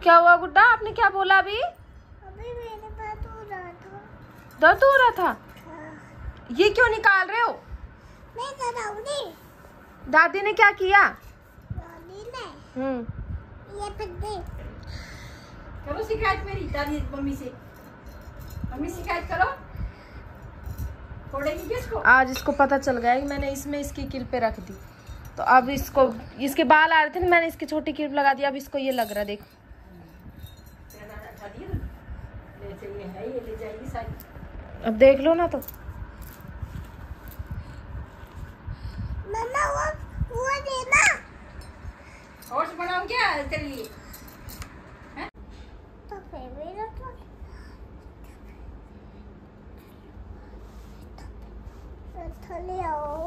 क्या हुआ गुड्डा, आपने क्या बोला अभी? अभी मेरे दर्द हो रहा था। दर्द हो रहा था? हाँ। ये क्यों निकाल रहे हो? मैं कराऊंगी। दादी ने क्या किया? दादी ने ये पकड़े। करो शिकायत मेरी दादी मम्मी से। मम्मी शिकायत करो। फोड़ेगी किसको? आज इसको पता चल गया कि मैंने इसमें इसकी क्लिप पे रख दी, तो अब इसको, इसके बाल आ रहे थे ना, मैंने इसकी छोटी क्लिप लगा दी। अब इसको ये लग रहा, देख ले जाएगी सारी। अब देख लो ना। तो मम्मा वो देना। और बनाऊं क्या तेरे लिए? तो फिर मेरा तो ले आओ।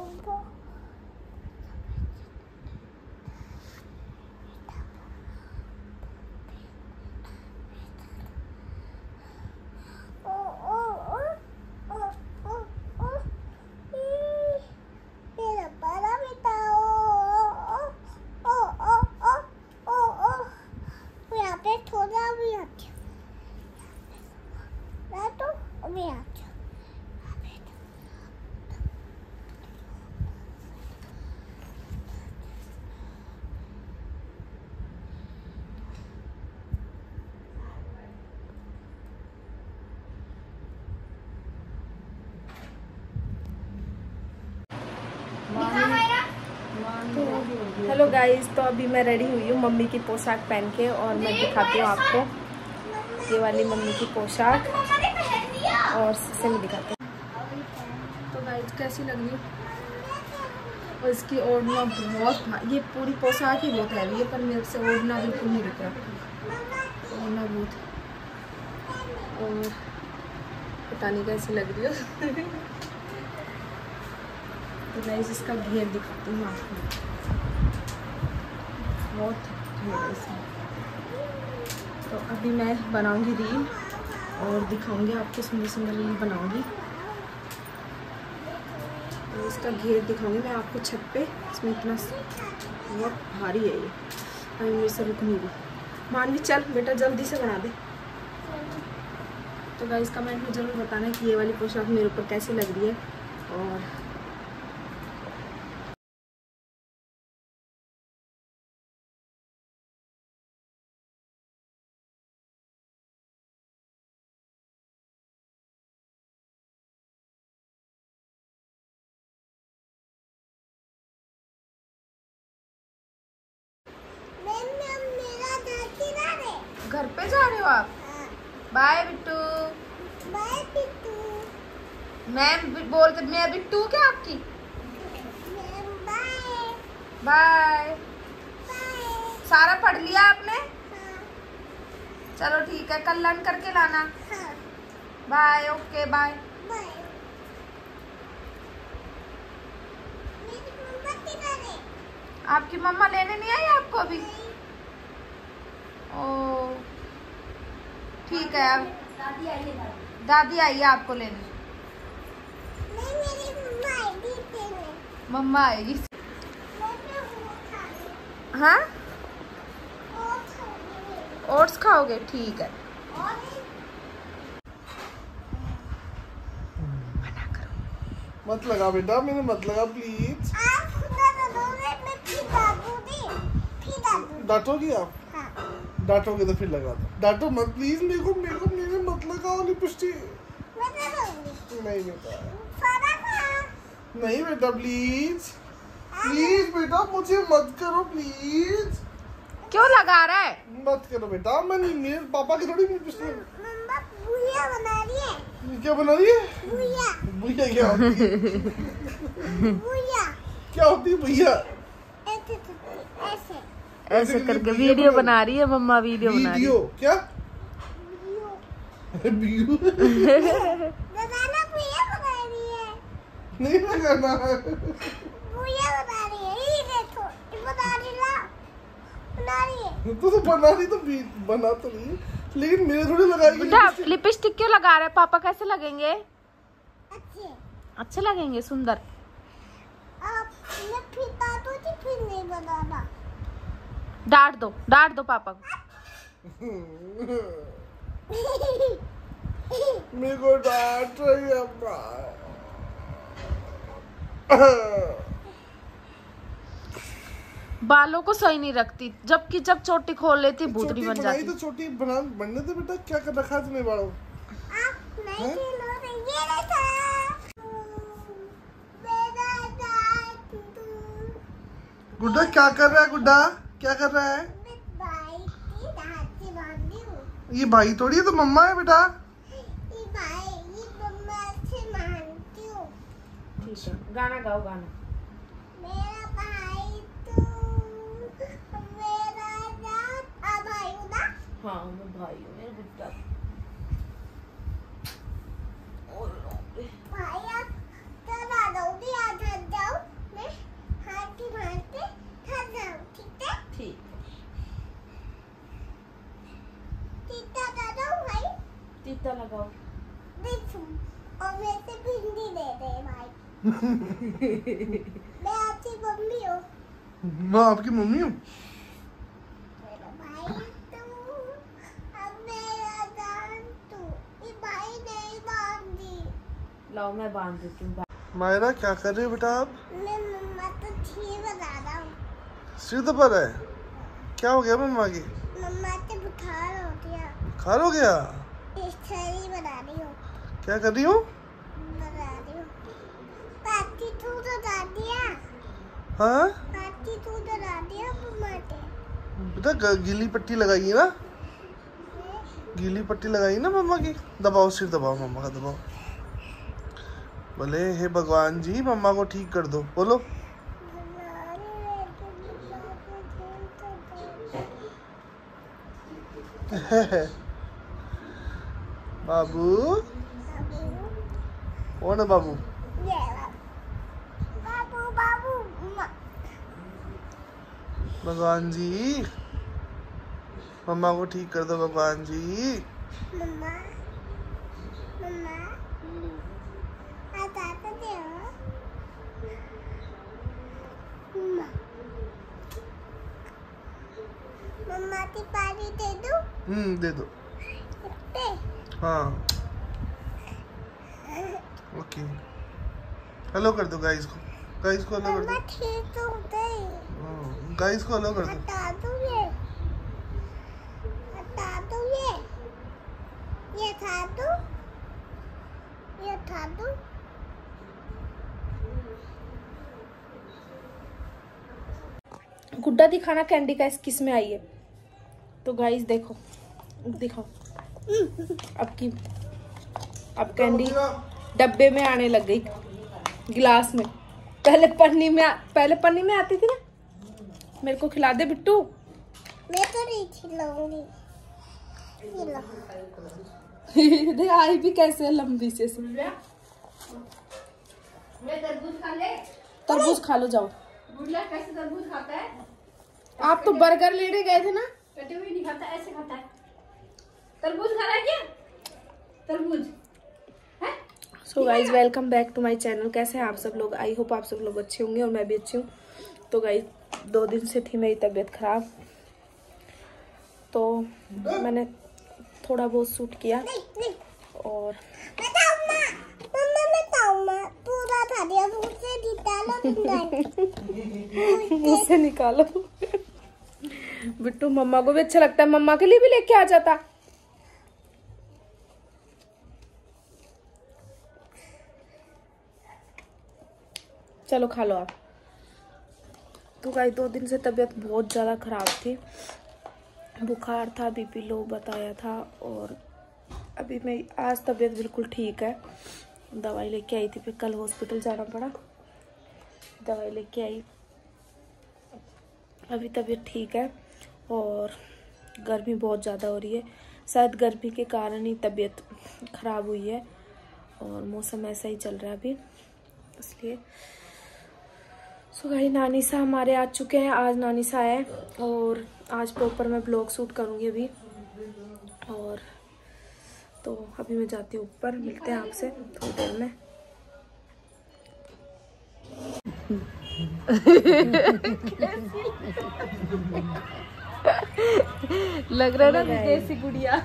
हेलो गाइस, तो अभी मैं रेडी हुई हूँ मम्मी की पोशाक पहन के, और मैं दिखाती हूँ आपको ये वाली मम्मी की पोशाक, और से मैं दिखाती हूँ। तो गाइस कैसी लग रही है? और इसकी ओढ़ना बहुत, ये पूरी पोशाक ही बहुत हैवी है, पर मेरे से ओढ़ना बिल्कुल नहीं रुक रहा, ओढ़ना बहुत, और पता नहीं कैसी लग रही है। तो गाइस इसका घेर दिखाती हूँ आपको, बहुत घेर है इसमें। तो अभी मैं बनाऊंगी रील और दिखाऊंगी आपको, सुंदर सुंदर रील बनाऊंगी। तो इसका घेर दिखाऊंगी मैं आपको छत पे, इसमें इतना बहुत भारी है ये, अभी मेरे से रुक नहीं रही। मानवी चल बेटा जल्दी से बना दे। तो गाइस कमेंट में ज़रूर बताना कि ये वाली पोशाक मेरे ऊपर कैसी लग रही है। और घर पे जा रहे हो आप? Bye Bittu. Bye Bittu. Ma'am बोलते, मैं बिट्टू क्या आपकी? Bye bye. बाय। सारा पढ़ लिया आपने? हाँ। चलो ठीक है, कल लर्न करके लाना। हाँ। बाय। Okay bye. बाय। मेरी मम्मा किधर है? आपकी मम्मा लेने नहीं आई आपको अभी? ओ ठीक है, अब दादी आई है। दादी आई है आपको लेने। नहीं, मेरी मम्मा आएगी लेने। मम्मा आएगी। मैं वो खाऊंगी। हाँ ओट्स खाऊंगी। ओट्स खाओगे? ठीक है। मत लगा बेटा, मैंने मत लगा प्लीज। आप खुदा दोगे, मैं फिर डांटूंगी। फिर डांटूंगी। डांटोगी आप? हाँ। डांटोगे तो फिर लगा दो। डांटो मत प्लीज, मेरे मत लगाओ लिपस्टिक। मैं डालूंगी। नहीं बेटा, सारा खा। नहीं बेटा प्लीज, प्लीज बेटा मुझे मत करो प्लीज। क्यों लगा रहा है? मत करो बेटा, मैं नहीं, मेरे पापा की थोड़ी लिपस्टिक। मम्मा भुजिया बना रही है। क्या बना रही है? भुजिया। भैया क्या होती है? भुजिया। क्या होती है भैया? ऐसे ऐसे करके वीडियो बना रही है मम्मा, वीडियो बना रही है। वीडियो क्या? वीडियो बताना, भुजिया बना रही है। नहीं लगाना है। भुजिया बना रही है, ये देखो, ये बना रही है, बना रही है। तो बना रही तो बना तो नहीं, लेकिन मेरे थोड़ी लगाएगी। बेटा लिपस्टिक क्यों लगा रहा है? पापा कैसे लगेंगे? अच्छे। अच्छे लगेंगे, सुंदर। आप मैं फिर डांटूंगी, फिर नहीं बनाना। डांट दो पापा को। मेरे को डांट रही है अम्मा। बालों को सही नहीं रखती, जबकि जब चोटी खोल लेती भूतनी बन जाती। तो चोटी बनने दे बेटा, क्या कर रखा है तूने बालों? गुड्डा क्या कर रहा है? गुड्डा क्या कर रहा है? ये भाई थोड़ी है, तो मम्मा है बेटा। ठीक है, गाना गाओ गाना। मेरा भाई तू मेरा भाई हूँ ना। हाँ मैं भाई हूँ मेरा गुड्डा। भाई आप तब आ जाओगी, आ जाओ, मैं हाथी मारते थक जाऊँ, ठीक है? ठीक। टीता लगाओ भाई। टीता लगाओ। देखो, और वैसे भिंडी दे दे भाई। मैं आपकी मम्मी हूँ। मैं आपकी मम्मी हूँ। मेरा भाई तू, अब मेरा जान तू। ये भाई नहीं बांधी। लाओ मैं बांध देती हूँ। मायरा क्या कर रही है बेटा आप? मैं मम्मा तो ठीक बता रहा हूँ। सिर दबा रहा है? क्या हो गया मम्मा की? मम्मा से बुखार हो गया। बुखार हो गया? खिचड़ी बना रही हूँ। क्या कर रही हूँ? बना रही हूँ। पाती तू तो दिया। हाँ पाती तू तो दिया मम्मा ने। बेटा गीली पट्टी लगाई है ना? गीली पट्टी लगाई ना मम्मा की? दबाओ, सिर दबाओ, मम्मा का दबाओ। बोले हे भगवान जी मम्मा को ठीक कर दो, बोलो। बाबू कौन है बाबू? बाबू बाबू भगवान जी मम्मा को ठीक कर दो, भगवान जी। मम्मा मम्मा आता तो दे मम्मा। मम्मा की पानी दे दो। दे दो। दे। हाँ ओके। हेलो कर दो गाइस को, गाइस को हेलो कर मम्मा दो। ठीक हो गई। गाइस को हेलो कर दो। हटा दो ये, हटा दो ये था दो, ये था दो। गुड्डा दिखाना कैंडी का किस में आई है। तो गाइस देखो, दिखाओ अब कैंडी डब्बे में आने लग गई, गिलास में। पहले पन्नी में आती थी ना। मेरे को खिला दे बिट्टू। मैं तो नहीं खिलाऊंगी। देख आई भी कैसे लंबी से। मैं तरबूज खा ले। तरबूज खा लो जाओ। बुढ़िया कैसे तरबूज खाता है? आप तो बर्गर लेने गए थे ना। कटे हुए नहीं खाता, ऐसे खाता है। तरबूज खा रहा है क्या? तरबूज है? So guys welcome back to my channel. कैसे हैं आप सब लोग? आई होप आप सब लोग अच्छे होंगे और मैं भी अच्छी हूँ। तो गाइज 2 दिन से थी मेरी तबीयत खराब, तो मैंने थोड़ा बहुत शूट किया और मुझसे निकालो। बिट्टू मम्मा को भी अच्छा लगता है, मम्मा के लिए भी लेके आ जाता। चलो खा लो आप। तो गाइस 2 दिन से तबीयत बहुत ज़्यादा ख़राब थी, बुखार था, बीपी लो बताया था, और अभी मैं आज तबीयत बिल्कुल ठीक है। दवाई लेके आई थी, फिर कल हॉस्पिटल जाना पड़ा, दवाई लेके आई। अभी तबीयत ठीक है और गर्मी बहुत ज़्यादा हो रही है, शायद गर्मी के कारण ही तबीयत ख़राब हुई है और मौसम ऐसा ही चल रहा है अभी, इसलिए। सो गाइस नानी सा हमारे आ चुके हैं। आज नानी सा है और आज प्रॉपर मैं ब्लॉग शूट करूँगी अभी। और तो अभी मैं जाती हूँ ऊपर, मिलते हैं आपसे थोड़ी देर में। लग रहा है ना विदेशी गुड़िया।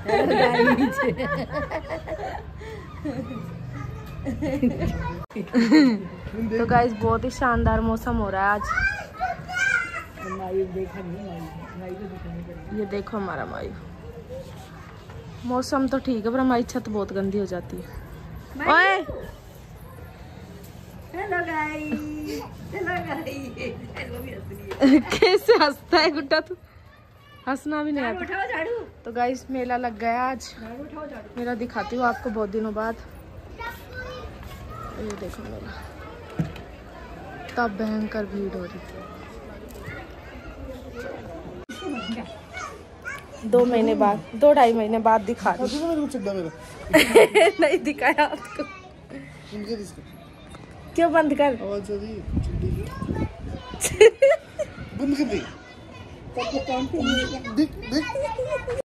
तो गाइस बहुत ही शानदार मौसम हो रहा है आज। ये देखो हमारा मायू। मौसम तो ठीक है पर हमारी छत बहुत गंदी हो जाती है। ओए हेलो गाइस, हेलो गाइस, कैसे हंसता है गुड्डा तू? हंसना भी नहीं आता। उठाओ झाड़ू, तो गाइस मेला लग गया आज। झाड़ू उठाओ झाड़ू। मेरा दिखाती हूँ आपको बहुत दिनों बाद। ये देखो मेला, तब भयंकर भीड़ हो रही थी। 2 महीने बाद, 2-2.5 महीने बाद दिखा रही। नहीं दिखाया आपको। क्यों बंद कर? आवाज आ रही है, बंद कर दी। देख देख